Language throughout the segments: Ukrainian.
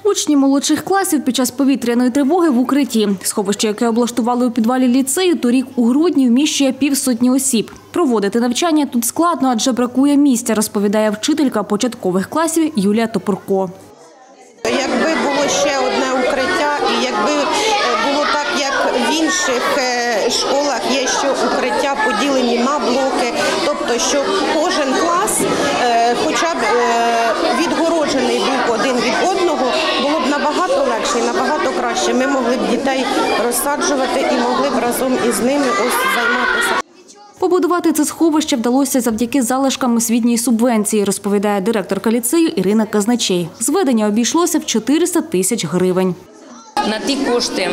Учні молодших класів під час повітряної тривоги в укритті. Сховище, яке облаштували у підвалі ліцею, торік у грудні вміщує 50 осіб. Проводити навчання тут складно, адже бракує місця, розповідає вчителька початкових класів Юлія Топурко. Якби було ще одне укриття і якби було так, як в інших школах є, що укриття поділені на блоки, тобто, що кожен клас хоча б відгороджений був один від одного, було б набагато легше і набагато краще. Ми могли б дітей розсаджувати і могли б разом із ними займатися. Побудувати це сховище вдалося завдяки залишкам освітньої субвенції, розповідає директорка ліцею Ірина Казначей. Зведення обійшлося в 400 тисяч гривень. На ті кошти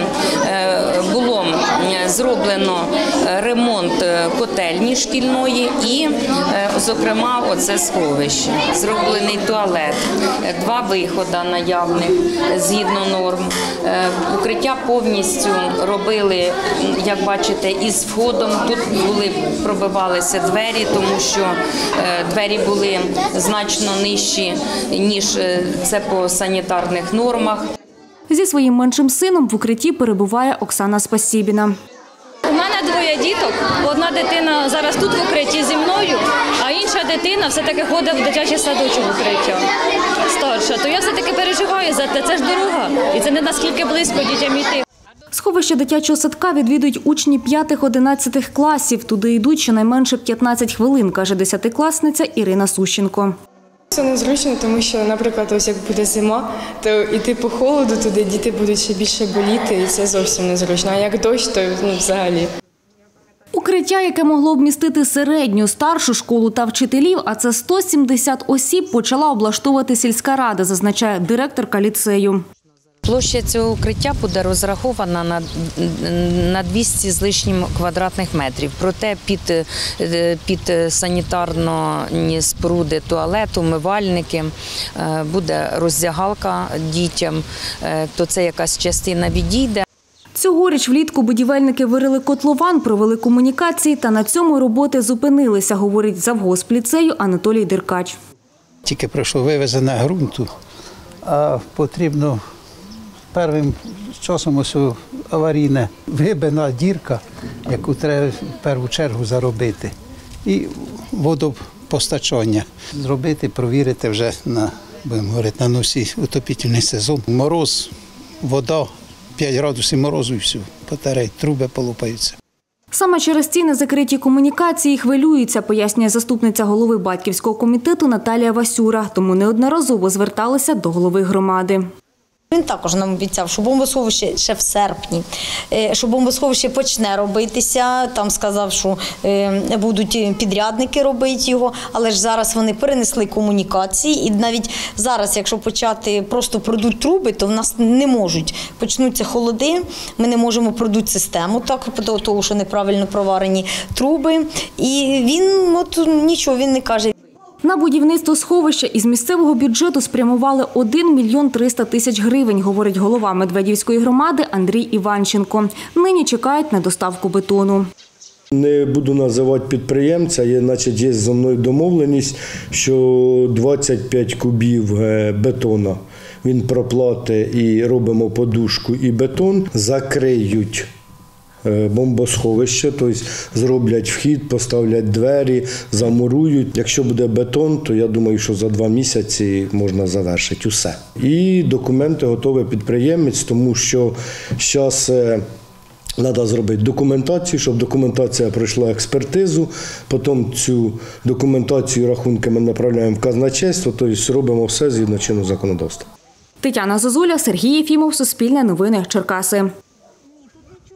було зроблено ремонт котельні шкільної і, зокрема, оце сховище. Зроблений туалет, 2 виходи наявних згідно норм. Укриття повністю робили, як бачите, із входом. Тут пробивалися двері, тому що двері були значно нижчі, ніж це по санітарних нормах. Зі своїм меншим сином в укритті перебуває Оксана Спасібіна. У мене 2 діток. Одна дитина зараз тут в укритті зі мною, а інша дитина все-таки ходить в дитячий садочок в укриття, старша. То я все-таки переживаю за це, це ж дорога, і це не наскільки близько дітям йти. Сховище дитячого садка відвідують учні 5-11 класів. Туди йдуть щонайменше 15 хвилин, каже 10-класниця Ірина Сущенко. Це незручно, тому що, наприклад, ось як буде зима, то йти по холоду туди, діти будуть ще більше боліти, і це зовсім незручно. А як дощ, то взагалі. Укриття, яке могло вмістити середню, старшу школу та вчителів, а це 170 осіб, почала облаштовувати сільська рада, зазначає директорка ліцею. Площа цього укриття буде розрахована на 200 з лишнім квадратних метрів. Проте під санітарні споруди, туалет, умивальники, буде роздягалка дітям, то це якась частина відійде. Цьогоріч влітку будівельники вирили котлован, провели комунікації, та на цьому роботи зупинилися, говорить завгосп ліцею Анатолій Деркач. Тільки пройшло вивезення ґрунту, а потрібно першим часом ось аварійна вибина дірка, яку треба в першу чергу заробити, і водопостачання зробити, провірити вже на, будемо говорити, на носі отопительний сезон. Мороз, вода, 5 градусів морозу і все, батареї, труби полупаються. Саме через ці незакриті комунікації хвилюються, пояснює заступниця голови батьківського комітету Наталія Васюра, тому неодноразово зверталися до голови громади. Він також нам обіцяв, що бомбосховище ще в серпні, що бомбосховище почне робитися, там сказав, що будуть підрядники робити його, але ж зараз вони перенесли комунікації і навіть зараз, якщо почати просто продуть труби, то в нас не можуть. Почнуться холоди, ми не можемо продуть систему, так, тому що неправильно проварені труби, і він нічого він не каже. На будівництво сховища із місцевого бюджету спрямували 1 мільйон 300 тисяч гривень, говорить голова Медведівської громади Андрій Іванченко. Нині чекають на доставку бетону. Не буду називати підприємця, є зі мною домовленість, що 25 кубів бетону він проплатить і робимо подушку і бетон, закриють бомбосховище, тобто зроблять вхід, поставлять двері, замурують. Якщо буде бетон, то я думаю, що за 2 місяці можна завершити усе. І документи готовий підприємець, тому що зараз треба зробити документацію, щоб документація пройшла експертизу, потім цю документацію, рахунки ми направляємо в казначейство, тобто робимо все згідно чинного законодавства. Тетяна Зозуля, Сергій Єфімов, Суспільне новини, Черкаси.